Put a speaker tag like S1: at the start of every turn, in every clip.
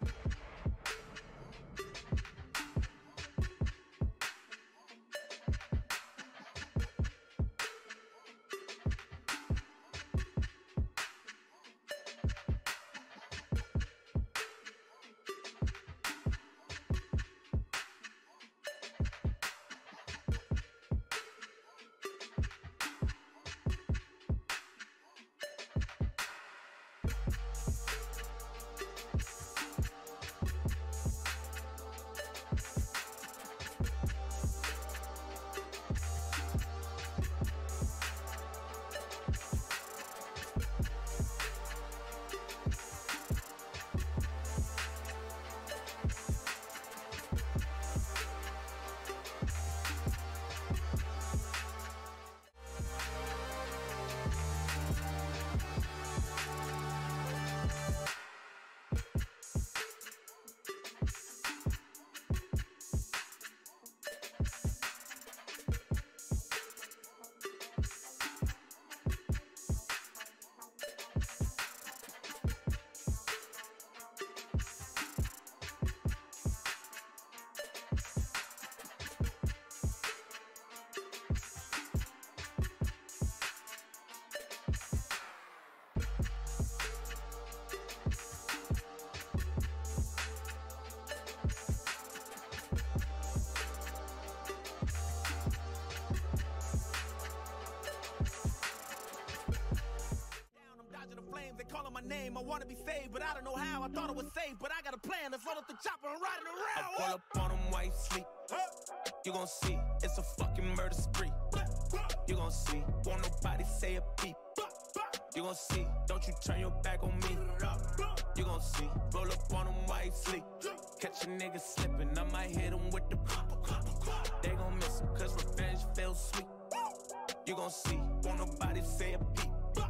S1: They calling my name, I wanna be saved, but I don't know how. I thought it was safe, but I got a plan. Let's load up the chopper and ride it around.
S2: I pull up on them while you sleep. You gon' see, it's a fucking murder spree. You gon' see, won't nobody say a peep. You gon' see, don't you turn your back on me. You gon' see, roll up on them while you sleep. Catch a nigga slipping, I might hit him with the They gon' miss him, cause revenge feels sweet. You gon' see, won't nobody say a peep.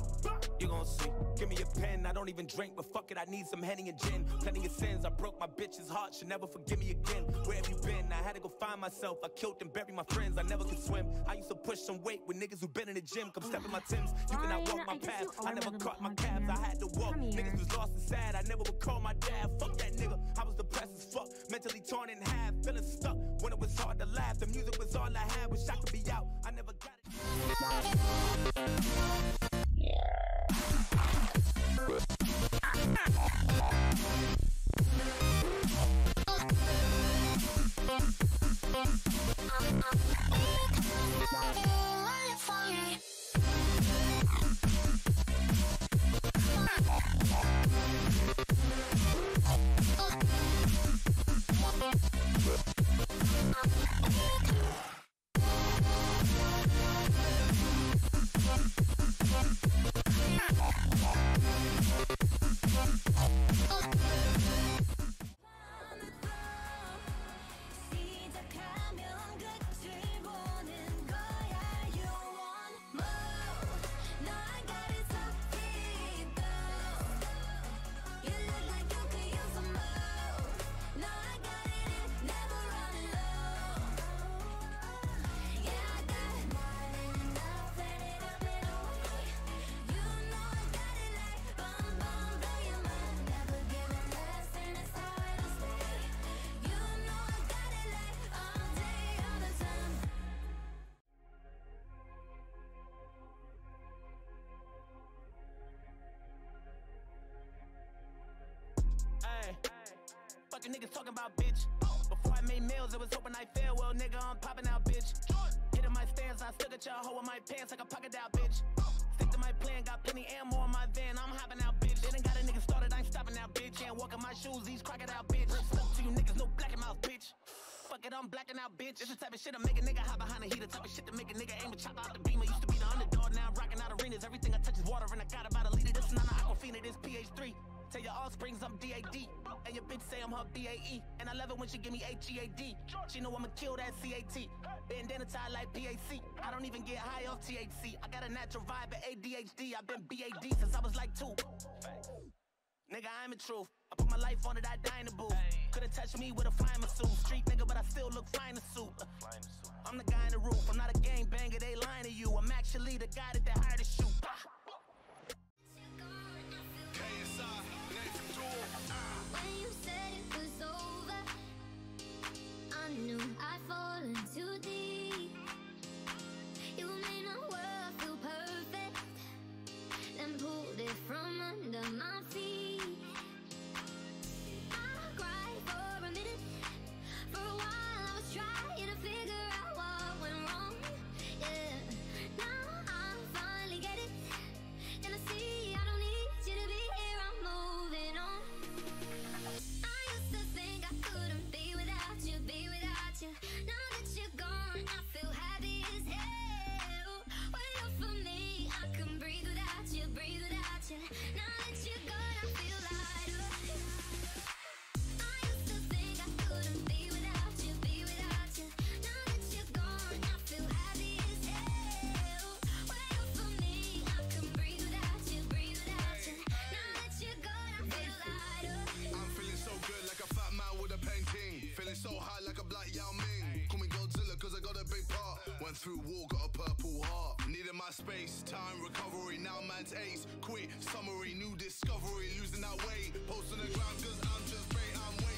S2: You gon' see, give me a pen, I don't even drink, but fuck it, I need some Henny and gin. Plenty of sins, I broke my bitch's heart, she'll never forgive me again. Where have you been? I had to go find myself, I killed and buried my friends, I never could swim. I used to push some weight with niggas who been in the gym, come step in my Timbs, you cannot walk my path, I never caught my cabs, I had to walk. Niggas was lost and sad, I never would call my dad, fuck that nigga, I was depressed as fuck, mentally torn in half, feeling stuck, when it was hard to laugh, the music was all I had, wish I could be out, I never got it. Fucking niggas talking about bitch. Before I made meals, it was hoping I fail. Well, nigga, I'm popping out, bitch. Get in my stance, I still got your hoe in my pants like a pocket out, bitch. Stick to my plan, got plenty ammo on my van. I'm hopping out, bitch. They done got a nigga started, I ain't stopping out, bitch. Ain't walking my shoes, these crocodile, bitch. Stuck to you niggas, no black mouth, bitch. Fuck it, I'm blacking out, bitch. It's the type of shit to make a nigga hop behind the heater. Type of shit to make a nigga aim and chop out the beamer. Used to be the underdog, now I'm rocking out arenas. Everything I touch is water, and I got about a liter. This is not an Aquafina, this PH3. Tell your offsprings I'm DAD, and your bitch say I'm her BAE. And I love it when she give me HEAD. She know I'ma kill that CAT. Bandana tie like PAC. I don't even get high off THC. I got a natural vibe at ADHD. I've been BAD since I was like 2. Nigga, I'm the truth. I put my life on it, I die in the booth. Could've touched me with a flying suit. Street nigga, but I still look fine in a suit. I'm the guy in the roof. I'm not a gangbanger, they lying to you. I'm actually the guy that they hired to shoot.
S3: When you said through war, got a purple heart. Needed my space, time recovery. Now man's ace. Quick summary, new discovery. Losing that weight. Post on the ground cause I'm just great. I'm waiting.